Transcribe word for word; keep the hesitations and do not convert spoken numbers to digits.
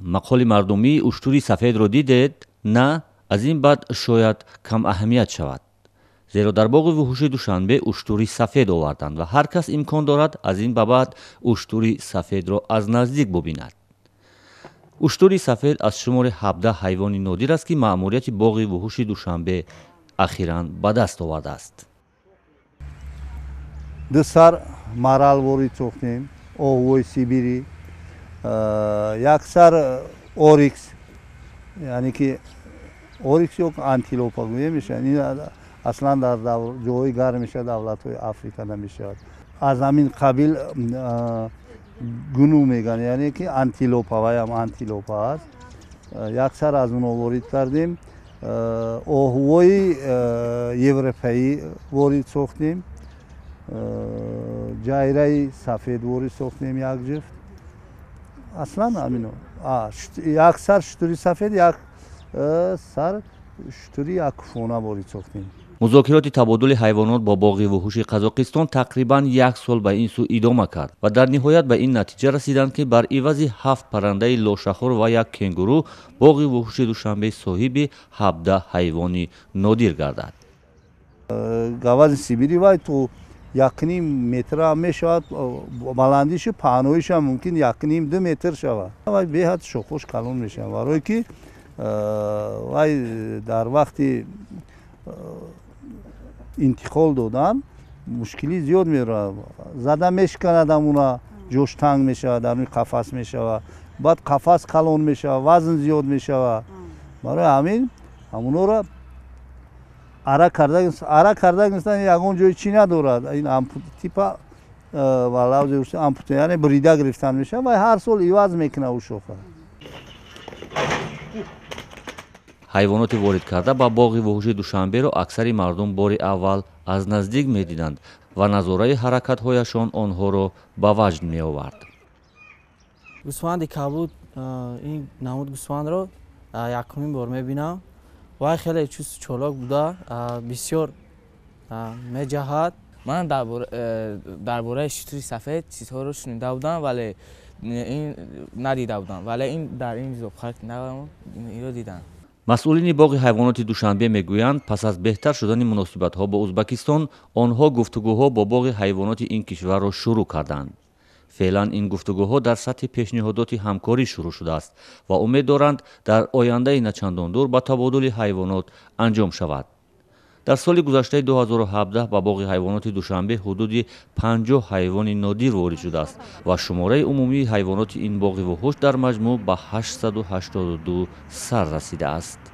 мақоли мардумӣ уштури сафедро дидед? На, аз ин баъд шояд кам аҳамият шавад. зеро дар боғи вуҳуши Душанбе уштури сафед оварданд ва ҳар кас имкон дорад аз ин ба баъд уштури сафедро аз наздик бубинад. уштури сафед аз шумори ҳабдаҳ ҳайвони нодир аст, ки маъмурияти боғи вуҳуши Душанбе ахиран ба даст овардааст. ду сар марал ворид сохтем, оҳуҳои сибирӣ, як сар орикс, яъне ки орикс ё антилопа мешавад. ин аслан дар ҷойҳои гармиша давлатҳои Африка намешавад. аз ҳамин қабил гуну мегӯянд, яъне ки антилопа, ваям антилопа аст. як сар аз онҳо ворид кардем. оҳуҳои европаӣ ворид сохтем. ҷайраи сафед ворид сохтем як ҷуфт. аслан ҳамино. як сар шутури сафед, як сар шутури якуфона ворид сохтем. музокироти табодули ҳайвонот бо боғи вуҳуши Қазоқистон тақрибан як сол ба ин су идома кард ва дар ниҳоят ба ин натиҷа расиданд, ки бар ивази ҳафт паррандаи лошахӯр ва як кенгуру боғи вуҳуши Душанбе соҳиби ҳабдаҳ ҳайвони нодир гардад. гавази сибирӣ вай то якним метр ҳам мешавад, баландишу паҳноиш ҳам мумкин якним ду метр шавад. вай беҳад шохош калон мешавад, барое ки вай дар вақти интиқол додан мушкилӣ зиёд меравад. зада мешиканад, амуна ҷош танг мешавад, дар қафас мешавад, баъд қафас калон мешавад, вазн зиёд мешавад. барои ҳамин ҳамуноро ара карда ара карда гирифтан ягон ҷои чӣ надорад. ин типа ампута, яъне брида гирифтан мешавад ва ҳар сол иваз мекунад ӯ шоха. ҳайвоноти ворид карда ба боғи вуҳуши Душанберо аксари мардум бори аввал аз наздик медиданд ва назораи ҳаракатҳояшон онҳоро ба ваҷд меовард. гӯсфанди кабуд, ин намуд гӯсфандро якумин бор мебинам. вай хеле чуст чолок буда, бисёр меҷаҳад. ман дар бораи шутури сафед чизҳоро шунида будам, вале ин надида будам, вале ин дар ин зобхак навам, инро дидам. масъулини боғи ҳайвоноти Душанбе мегӯянд, пас аз беҳтар шудани муносибатҳо бо Узбекистон, онҳо гуфтугӯҳо бо боғи ҳайвоноти ин кишварро шурӯъ карданд. феълан ин гуфтугӯҳо дар сатҳи пешниҳодоти ҳамкорӣ шурӯъ шудааст ва умед доранд дар ояндаи начандон дур ба табодули ҳайвонот анҷом шавад. дар соли гузаштаи ду ҳазору ҳабдаҳ ба боғи ҳайвоноти Душанбе ҳудуди панҷоҳ ҳайвони нодир ворид шудааст ва шумораи умумии ҳайвоноти ин боғи вуҳуш дар маҷмӯъ ба ҳаштсаду ҳаштоду ду сар расидааст.